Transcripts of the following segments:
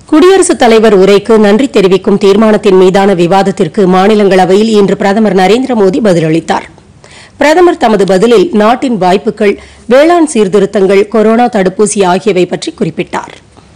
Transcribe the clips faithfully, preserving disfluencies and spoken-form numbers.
குடியரசுத் தலைவர் உரைக்கு நன்றி தெரிவிக்கும் தீர்மானத்தின் மீதான விவாதத்திற்கு மாநிலங்களவையில் இன்று பிரதமர் நரேந்திர மோடி பதிலளித்தார். பிரதமர் தமது பதிலில் நாட்டின் வாய்ப்புகள், வேளாண் சீர்திருத்தங்கள், கொரோனா தடுப்பூசி ஆகியவை பற்றி குறிப்பிட்டார்.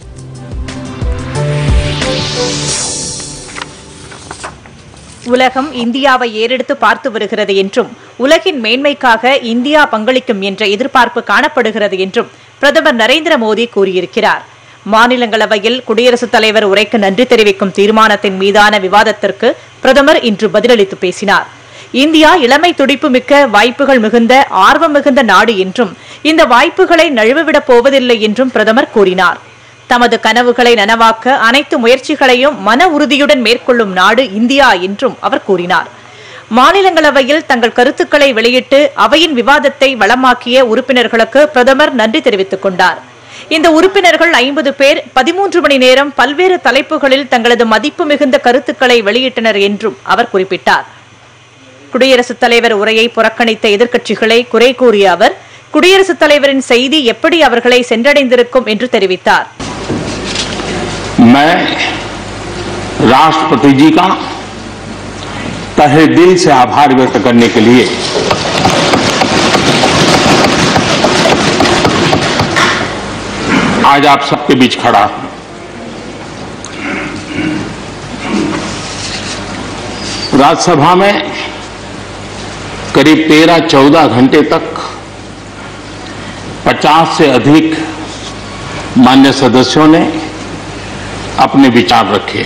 உலகம் இந்தியாவை ஏறெடுத்து பார்த்து வருகிறது என்றும் உலகின் மேன்மைக்காக இந்தியா பங்களிக்கும் என்ற எதிர்பார்ப்பு காணப்படுகிறது என்றும் பிரதமர் நரேந்திர மோடி கூறியிருக்கிறார். மாநிலங்களவையில் குடியரசுத் தலைவர் உரைக்கு நன்றி தெரிவிக்கும் தீர்மானத்தின் மீதான விவாதத்திற்கு பிரதமர் இன்று பதிலளித்து பேசினார். இந்தியா இளமை துடிப்பு மிக்க, வாய்ப்புகள் மிகுந்த, ஆர்வம் மிகுந்த நாடு என்றும் இந்த வாய்ப்புகளை நழுவவிடப் போவதில்லை என்றும் பிரதமர் கூறினார். தமது கனவுகளை நனவாக்க அனைத்து முயற்சிகளையும் மன உறுதியுடன் மேற்கொள்ளும் நாடு இந்தியா என்றும் அவர் கூறினார். மாநிலங்களவையில் தங்கள் கருத்துக்களை வெளியிட்டு அவையின் விவாதத்தை வளமாக்கிய உறுப்பினர்களுக்கு பிரதமர் நன்றி தெரிவித்துக் கொண்டார். இந்த உறுப்பினர்கள் ஐம்பது பேர் பதிமூன்று மணி நேரம் பல்வேறு தலைப்புகளில் தங்களது மதிப்பு மிகுந்த கருத்துக்களை வெளியிட்டனர் என்றும் அவர் குறிப்பிட்டார். குடியரசுத் தலைவர் உரையை புறக்கணித்த எதிர்க்கட்சிகளை குறை கூறிய அவர், குடியரசுத் தலைவரின் செய்தி எப்படி அவர்களை சென்றடைந்திருக்கும் என்று தெரிவித்தார். मैं राष्ट्रपति जी का तहे दिल से आभार व्यक्त करने के लिए आज आप सबके बीच खड़ा हूं. राज्यसभा में करीब तेरह चौदह घंटे तक पचास से अधिक मान्य सदस्यों ने अपने विचार रखे,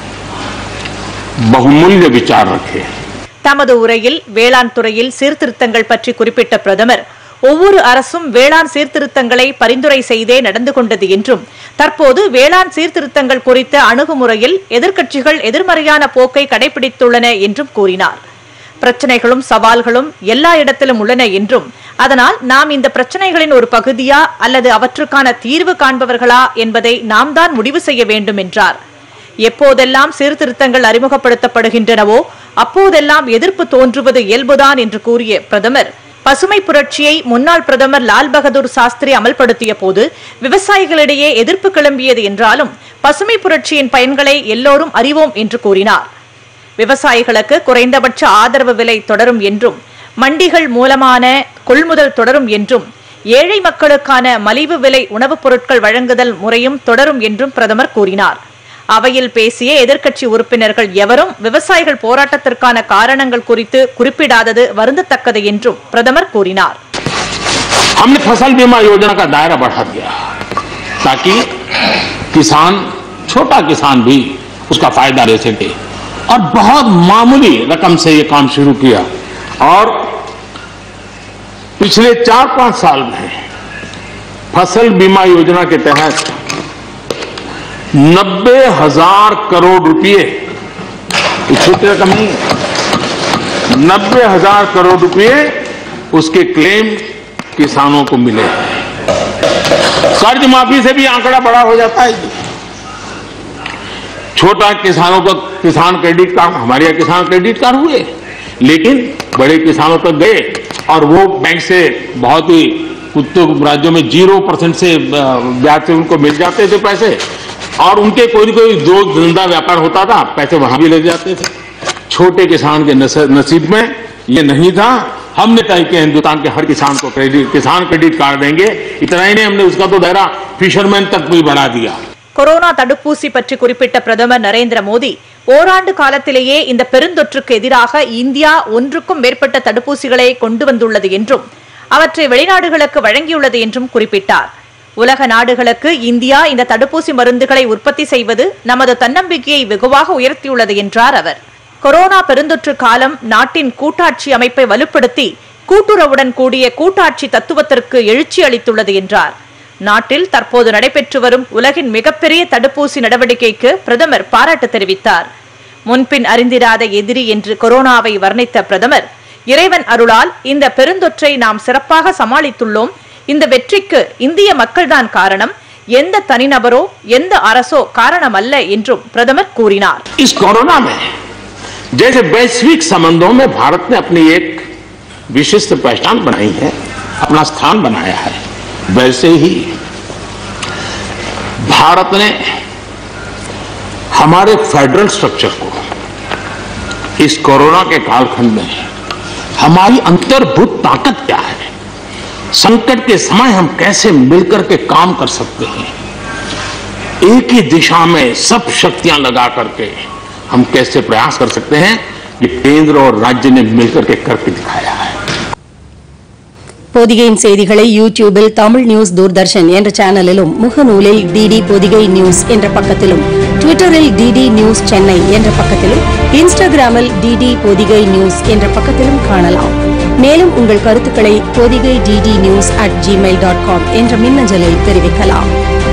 बहुमूल्य विचार रखे. தமது உரையில் வேளாண் துறையில் சீர்திருத்தங்கள் பற்றி குறிப்பிட்ட பிரதமர், ஒவ்வொரு அரசும் வேளாண் சீர்திருத்தங்களை பரிந்துரை செய்தே நடந்து கொண்டது என்றும் தற்போது வேளாண் சீர்திருத்தங்கள் குறித்த அணுகுமுறையில் எதிர்க்கட்சிகள் எதிர்மறையான போக்கை கடைபிடித்துள்ளன என்றும் கூறினார். பிரச்சனைகளும் சவால்களும் எல்லா இடத்திலும் உள்ளன என்றும் அதனால் நாம் இந்த பிரச்சனைகளின் ஒரு பகுதியா அல்லது அவற்றுக்கான தீர்வு காண்பவர்களா என்பதை நாம் தான் முடிவு செய்ய வேண்டும் என்றார். எப்போதெல்லாம் சீர்திருத்தங்கள் அறிமுகப்படுத்தப்படுகின்றனவோ அப்போதெல்லாம் எதிர்ப்பு தோன்றுவது இயல்புதான் என்று கூறிய பிரதமர், பசுமை புரட்சியை முன்னாள் பிரதமர் லால் பகதூர் சாஸ்திரி அமல்படுத்திய போது விவசாயிகளிடையே எதிர்ப்பு கிளம்பியது என்றாலும் பசுமை புரட்சியின் பயன்களை எல்லோரும் அறிவோம் என்று கூறினார். விவசாயிகளுக்கு குறைந்தபட்ச ஆதரவு விலை தொடரும் என்றும் மண்டிகள் மூலமான கொள்முதல் தொடரும் என்றும் ஏழை மக்களுக்கான மலிவு விலை உணவுப் பொருட்கள் வழங்குதல் முறையும் தொடரும் என்றும் பிரதமர் கூறினார். அவையில் பேசிய எதிர்க்கட்சி உறுப்பினர்கள் எவரும் விவசாயிகள் போராட்டத்திற்கான காரணங்கள் குறித்து குறிப்பிடாதது வருந்தத்தக்கது என்றும் பிரதமர் கூறினார். हमने फसल बीमा योजना का दायरा बढ़ा दिया ताकि किसान, छोटा किसान भी उसका फायदा ले सके और बहुत मामूली रकम से ये काम शुरू किया और पिछले चार पांच साल में फसल बीमा योजना के तहत नब्बे हजार करोड़ रुपए, छोटी रकम नहीं, नब्बे हजार करोड़ रुपए उसके क्लेम किसानों को मिले. कर्ज माफी से भी आंकड़ा बड़ा हो जाता है. छोटा किसानों का किसान क्रेडिट कार्ड, हमारे यहाँ किसान क्रेडिट कार्ड हुए, लेकिन बड़े किसानों तक गए और वो बैंक से बहुत ही कुछ राज्यों में जीरो परसेंट से ब्याज से उनको मिल जाते थे पैसे और उनके कोई कोई दो धंधा व्यापार होता था, पैसे वहां भी लग जाते थे. छोटे किसान के नसीब में ये नहीं था. हमने तय किया हिंदुस्तान के हर किसान को क्रेडिट किसान क्रेडिट कार्ड देंगे. इतना ही नहीं, हमने उसका तो दायरा फिशरमैन तक भी बढ़ा दिया. கொரோனா தடுப்பூசி பற்றி குறிப்பிட்ட பிரதமர் நரேந்திர மோடி, ஓராண்டு காலத்திலேயே இந்த பெருந்தொற்றுக்கு எதிராக இந்தியா ஒன்றுக்கும் மேற்பட்ட தடுப்பூசிகளை கொண்டு வந்துள்ளது என்றும் அவற்றை வெளிநாடுகளுக்கு வழங்கியுள்ளது என்றும் குறிப்பிட்டார். உலக நாடுகளுக்கு இந்தியா இந்த தடுப்பூசி மருந்துகளை உற்பத்தி செய்வது நமது தன்னம்பிக்கையை வெகுவாக உயர்த்தியுள்ளது என்றார் அவர். கொரோனா பெருந்தொற்று காலம் நாட்டின் கூட்டாட்சி அமைப்பை வலுப்படுத்தி கூட்டுறவுடன் கூடிய கூட்டாட்சி தத்துவத்திற்கு எழுச்சி அளித்துள்ளது என்றார். நாட்டில் தற்போது நடைபெற்று வரும் உலகின் மிகப்பெரிய தடுப்பூசி நடவடிக்கைக்கு பிரதமர் பாராட்டு தெரிவித்தார். முன்பின் அறிந்திராத எதிரி என்று கொரோனாவை வர்ணித்த பிரதமர், இறைவன் அருளால் இந்த பெருந்தொற்றை நாம் சிறப்பாக சமாளித்துள்ளோம். இந்த வெற்றிக்கு இந்திய மக்கள்தான் காரணம், எந்த தனிநபரோ எந்த அரசோ காரணம் அல்ல என்றும் பிரதமர் கூறினார். इस कोरोना में जैसे वैश्विक संबंधों में भारत ने अपनी एक विशिष्ट पहचान बनाई है, अपना स्थान बनाया है, वैसे ही भारत ने हमारे फेडरल स्ट्रक्चर को इस कोरोना के कालखंड में हमारी अंतर्भूत ताकत क्या है, संकट के समय हम कैसे मिलकर के काम कर सकते हैं, एक ही दिशा में सब शक्तियां लगा करके हम कैसे प्रयास कर सकते हैं, ये केंद्र और राज्य ने मिलकर के करके दिखाया है। பொதிகையின் செய்திகளை யூடியூபில் தமிழ் நியூஸ் தூர்தர்ஷன் என்ற சேனலிலும், முகநூலில் டிடி பொதிகை நியூஸ் என்ற பக்கத்திலும், ட்விட்டரில் டிடி நியூஸ் சென்னை என்ற பக்கத்திலும், இன்ஸ்டாகிராமில் டிடி பொதிகை நியூஸ் என்ற பக்கத்திலும் காணலாம். மேலும் உங்கள் கருத்துக்களை Podhigai DD news at Gmail dot com என்ற மின்னஞ்சலில் தெரிவிக்கலாம்.